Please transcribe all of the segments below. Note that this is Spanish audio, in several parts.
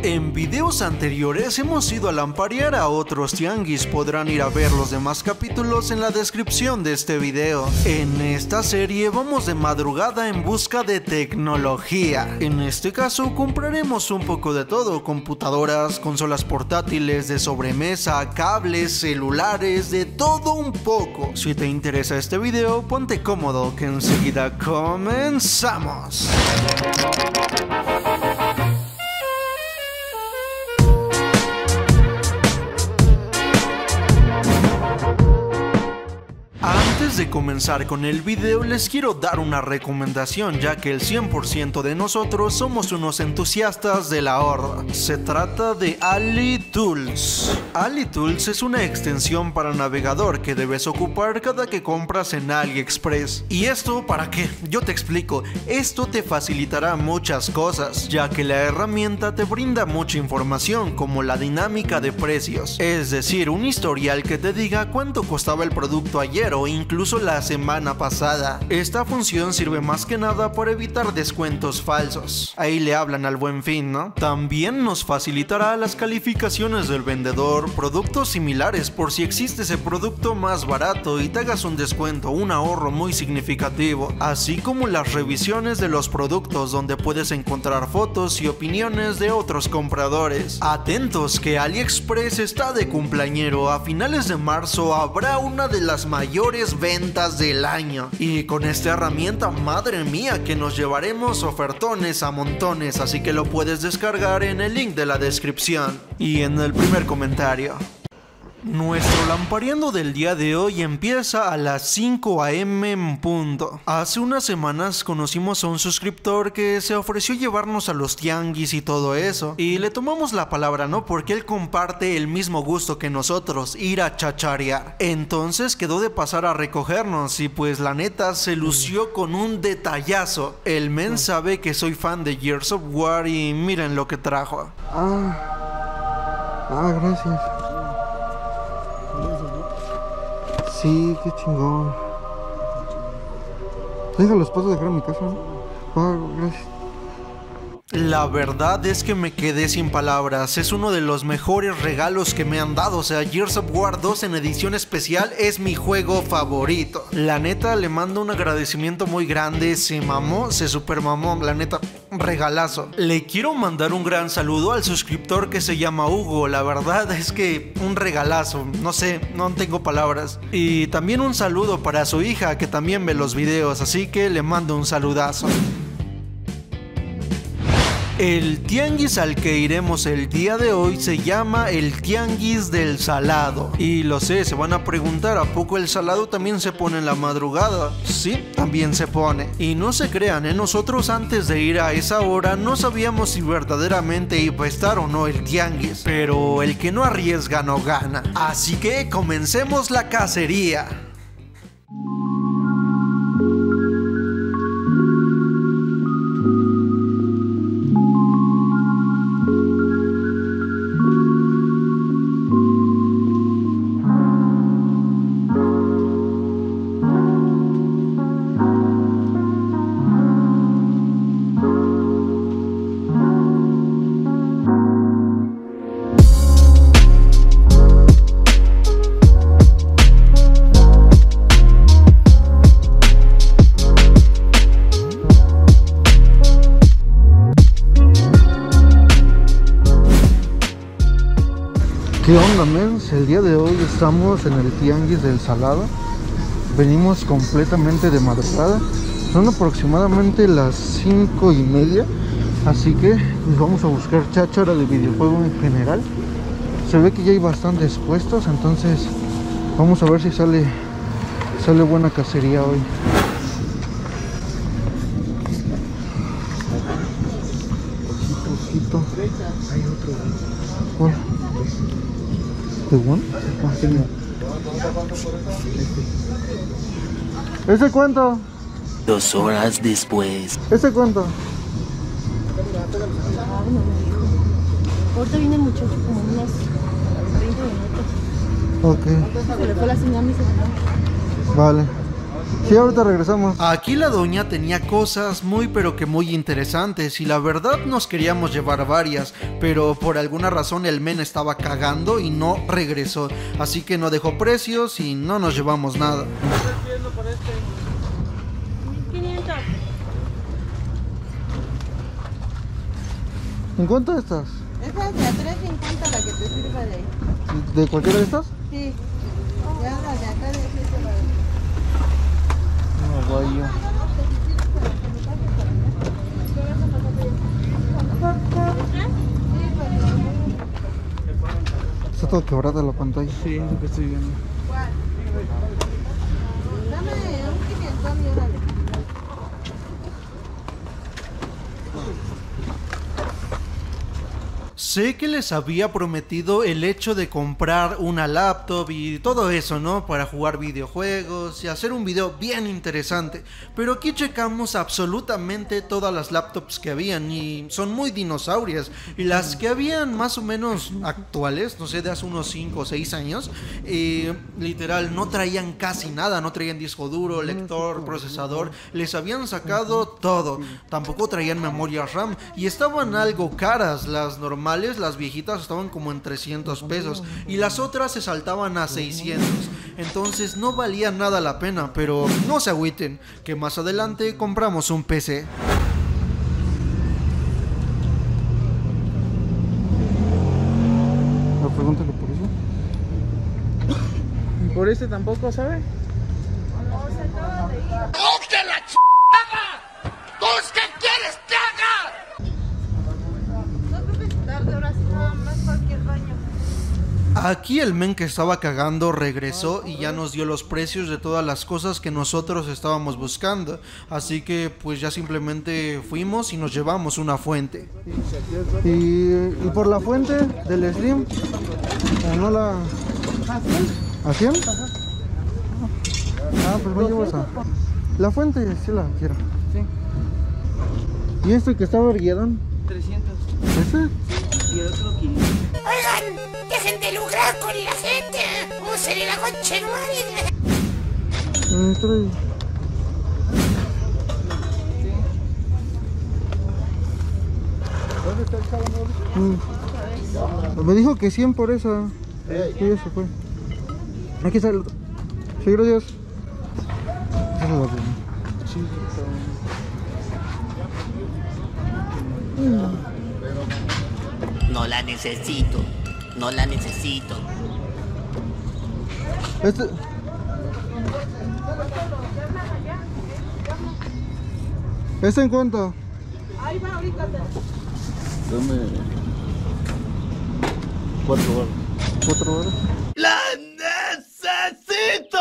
En videos anteriores hemos ido a lamparear a otros tianguis, podrán ir a ver los demás capítulos en la descripción de este video. En esta serie vamos de madrugada en busca de tecnología. En este caso compraremos un poco de todo: computadoras, consolas portátiles, de sobremesa, cables, celulares, de todo un poco. Si te interesa este video, ponte cómodo que enseguida comenzamos. Antes de comenzar con el video, les quiero dar una recomendación, ya que el 100% de nosotros somos unos entusiastas del ahorro. Se trata de AliTools. AliTools es una extensión para navegador que debes ocupar cada que compras en AliExpress. ¿Y esto para qué? Yo te explico. Esto te facilitará muchas cosas, ya que la herramienta te brinda mucha información, como la dinámica de precios, es decir, un historial que te diga cuánto costaba el producto ayer o incluso la semana pasada. Esta función sirve más que nada para evitar descuentos falsos. Ahí le hablan al Buen Fin, ¿no? También nos facilitará las calificaciones del vendedor, productos similares por si existe ese producto más barato y te hagas un descuento, un ahorro muy significativo, así como las revisiones de los productos, donde puedes encontrar fotos y opiniones de otros compradores. Atentos que AliExpress está de cumpleañero. A finales de marzo habrá una de las mayores ventas del año, y con esta herramienta, madre mía, que nos llevaremos ofertones a montones, así que lo puedes descargar en el link de la descripción y en el primer comentario. Nuestro lampareando del día de hoy empieza a las 5 AM en punto. Hace unas semanas conocimos a un suscriptor que se ofreció llevarnos a los tianguis y todo eso, y le tomamos la palabra, ¿no? Porque él comparte el mismo gusto que nosotros, ir a chacharear. Entonces quedó de pasar a recogernos y pues la neta se lució con un detallazo. El men sabe que soy fan de Gears of War y miren lo que trajo. Gracias. Sí, qué chingón. Los paso a dejar en mi casa, ¿no? Gracias. La verdad es que me quedé sin palabras. Es uno de los mejores regalos que me han dado. O sea, Gears of War 2 en edición especial es mi juego favorito. La neta, le mando un agradecimiento muy grande. Se mamó, se super mamó. La neta, regalazo. Le quiero mandar un gran saludo al suscriptor que se llama Hugo. La verdad es que un regalazo. No sé, no tengo palabras. Y también un saludo para su hija, que también ve los videos. Así que le mando un saludazo. El tianguis al que iremos el día de hoy se llama el Tianguis del Salado. Y lo sé, se van a preguntar, ¿a poco el salado también se pone en la madrugada? Sí, también se pone. Y no se crean, nosotros antes de ir a esa hora no sabíamos si verdaderamente iba a estar o no el tianguis. Pero el que no arriesga no gana. Así que comencemos la cacería. ¿Qué onda, mens? El día de hoy estamos en el Tianguis del Salado. Venimos completamente de madrugada. Son aproximadamente las 5:30. Así que pues vamos a buscar cháchara de videojuego en general. Se ve que ya hay bastantes puestos, entonces vamos a ver si sale buena cacería hoy. Ojito. Hay otro. ¿Cuál? ¿The one? ¿Ese cuánto? 2 horas después. ¿Ese cuánto? Ahorita viene el muchacho como en unos 30 minutos. Ok. Se le fue la señal a mi celular. Vale. Sí, ahorita regresamos. Aquí la doña tenía cosas muy pero que muy interesantes y la verdad nos queríamos llevar varias, pero por alguna razón el men estaba cagando y no regresó, así que no dejó precios y no nos llevamos nada. Estoy pidiendo por este. 1500. ¿En cuánto estás? Esa es de a 3.50 la que te sirva de ahí. ¿De cualquiera de estas? Sí. Ya la de acá de ese se va a... No, vaya. Está todo quebrada la pantalla. Sí, es lo que estoy viendo. Dame un 500 y órale. Sé que les había prometido el hecho de comprar una laptop y todo eso, ¿no? Para jugar videojuegos y hacer un video bien interesante. Pero aquí checamos absolutamente todas las laptops que habían y son muy dinosaurias. Y las que habían más o menos actuales, no sé, de hace unos 5 o 6 años, literal, no traían casi nada. No traían disco duro, lector, procesador. Les habían sacado todo. Tampoco traían memoria RAM y estaban algo caras. Las normales, las viejitas, estaban como en 300 pesos y las otras se saltaban a 600. Entonces no valía nada la pena, pero no se agüiten, que más adelante compramos un PC. No, pregúntale por eso. ¿Y por este tampoco, sabe? No creo que tarde, ahora sí nada más cualquier baño. Aquí el men que estaba cagando regresó y ya nos dio los precios de todas las cosas que nosotros estábamos buscando. Así que pues ya simplemente fuimos y nos llevamos una fuente. Y por la fuente del Slim, ¿o no la...? ¿A 100? Ah, pues me llevo esa. La fuente sí la quiero. Sí. ¿Y este que estaba erguidón? 300. ¿Ese? Y el otro 500. Oigan, dejen de lucrar con la gente. Úsenle la concha de madre. Trae. ¿Dónde está el chavo? Me dijo que 100 por esa. Sí, ya se fue. Aquí está el otro. Sí, gracias. Esa es la buena. No la necesito. No la necesito. ¿Este en cuánto? Ahí va, ahorita te... Dame 4 baros. 4 horas. ¡La necesito!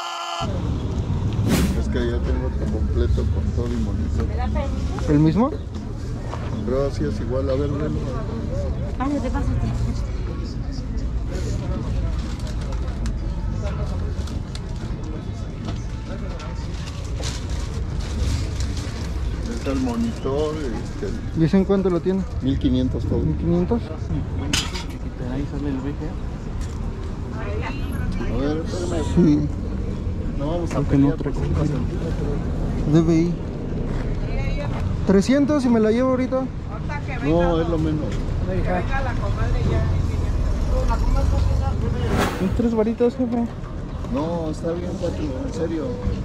Es que ya tengo otro completo con todo y monitor. ¿El mismo? Pero así es igual, a ver, velo. Pásate, pásate. Está el monitor, ¿Y ese en cuánto lo tiene? 1500 todo. ¿1500? Ahí sale el VGA. A ver, espérame. Sí. No vamos a Creo que no pelear. traigo. DBI. 300 y me la llevo ahorita. No, es lo menos. Son 3 varitos, jefe. No, está bien, Pati, en serio.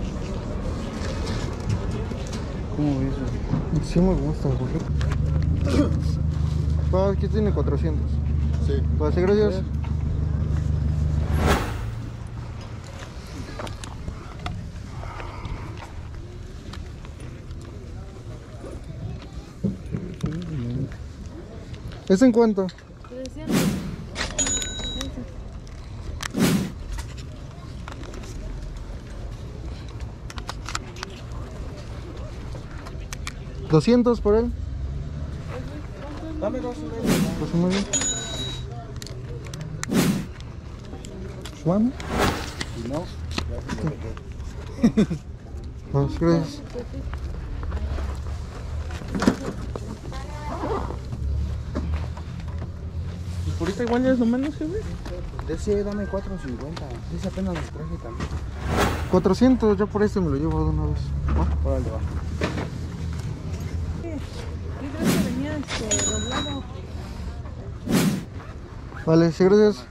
¿Cómo ves? Sí me gusta, güey. Ah, aquí tiene 400. Sí. Pues sí, gracias. ¿Es en cuánto? 300. 200 por él. Dame 2 Pues muy bien. ¿Swan? Si no, Pues gracias. Pues por ahorita igual ya es lo menos, jefe. De ese dame 4.50. Ese apenas los traje también. 400, ya por este me lo llevo de una vez. ¿Va? Órale, va. Yo creo que venía doblado. Vale, sí, gracias.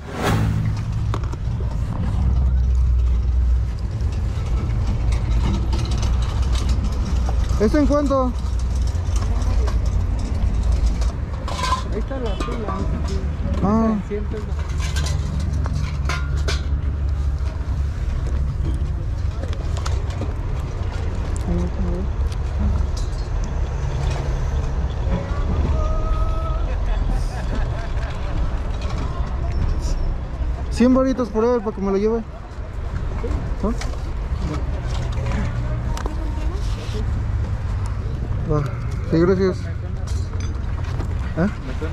¿Esto en cuánto? Ahí está la fila. Ah. 100 pesos. $100 varitos por él para que me lo lleve. ¿Ah? Va. Sí, gracias. ¿Ah?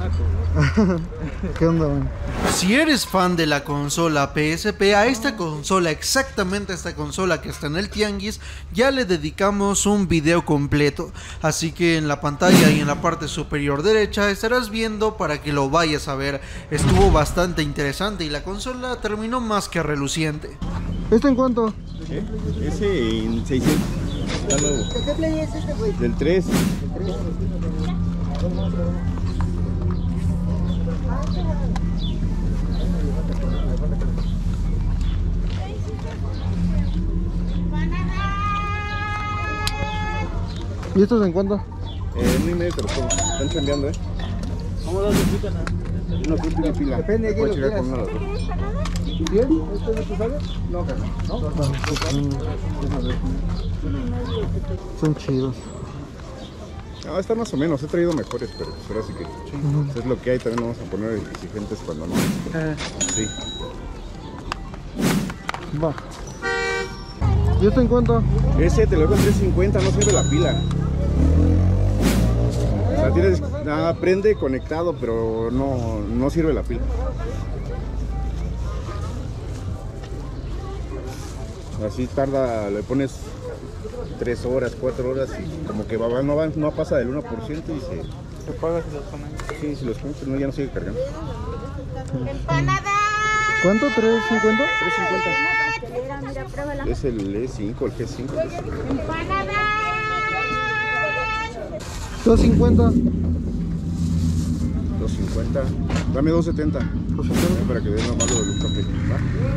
¿Qué onda, man? Si eres fan de la consola PSP, a esta consola, exactamente a esta consola que está en el tianguis, ya le dedicamos un video completo. Así que en la pantalla y en la parte superior derecha estarás viendo para que lo vayas a ver. Estuvo bastante interesante y la consola terminó más que reluciente. ¿Esto en cuánto? ¿Qué? Ese en 600. Está nuevo. ¿De qué play es este, güey? Del 3. ¿Y estos en cuánto? 1.5 te los pongo. Están cambiando, ¿Cómo das de pican? Una punta y pila. Depende de qué Puedes lo llegar con una de las dos. ¿Bien? ¿Esto no te sale? No, carnal. ¿No? Son chidos. No, están más o menos. He traído mejores, pero ahora sí que pues es lo que hay. También vamos a poner exigentes cuando no. Sí. Va. ¿Y esto en cuánto? Ese te lo dejo en 3.50, no sirve la pila. O sea, tienes, prende conectado, pero no sirve la pila. Así tarda, le pones 3 horas, 4 horas y como que no pasa del 1% y Se paga si los ponen. sí, si los pones, no, ya no sigue cargando. ¡Empanada! ¿Cuánto? ¿3.50? 3.50. Mira, pruébala. Es el E5, el G5. ¡Empanada! 2.50. 2.50. Dame 2.70. Para que den nomás lo de un café. ¿Va?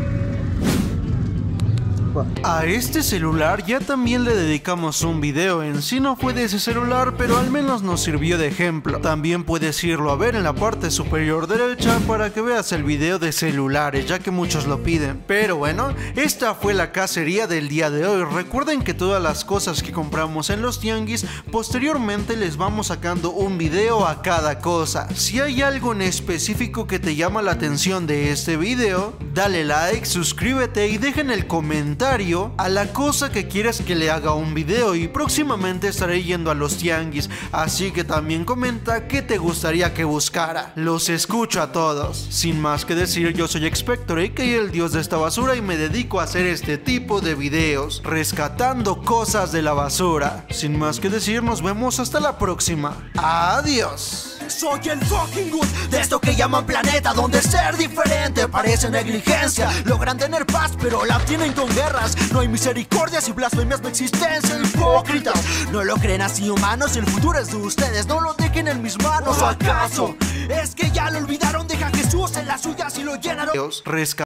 A este celular ya también le dedicamos un video. En sí no fue de ese celular, pero al menos nos sirvió de ejemplo. También puedes irlo a ver en la parte superior derecha para que veas el video de celulares, ya que muchos lo piden. Pero bueno, esta fue la cacería del día de hoy. Recuerden que todas las cosas que compramos en los tianguis, posteriormente les vamos sacando un video a cada cosa. Si hay algo en específico que te llama la atención de este video, dale like, suscríbete y dejen el comentario a la cosa que quieres que le haga un video, y próximamente estaré yendo a los tianguis, así que también comenta qué te gustaría que buscara. Los escucho a todos. Sin más que decir, yo soy Expector, a.k.a. el dios de esta basura, y me dedico a hacer este tipo de videos, rescatando cosas de la basura. Sin más que decir, nos vemos hasta la próxima. Adiós. Soy el fucking good de esto que llaman planeta, donde ser diferente parece negligencia. Logran tener paz, pero la obtienen con guerras. No hay misericordias y blasfemias de existencia. Hipócritas, no lo creen así, humanos. El futuro es de ustedes, no lo dejen en mis manos. ¿O acaso es que ya lo olvidaron? Deja a Jesús en las suyas y lo llenaron.